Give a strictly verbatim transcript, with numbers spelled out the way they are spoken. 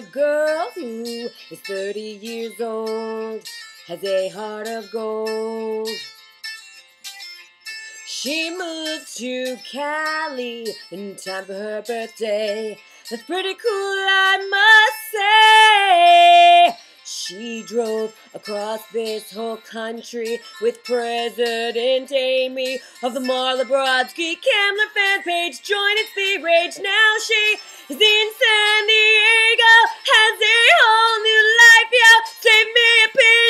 a girl who is thirty years old, has a heart of gold. She moved to Cali in time for her birthday. That's pretty cool, I must say. She drove across this whole country with President Amy of the Marla Brodsky Kamler fan page. Join its speed rage. Now she is in San Diego, has a whole new life, yo. Save me a pin.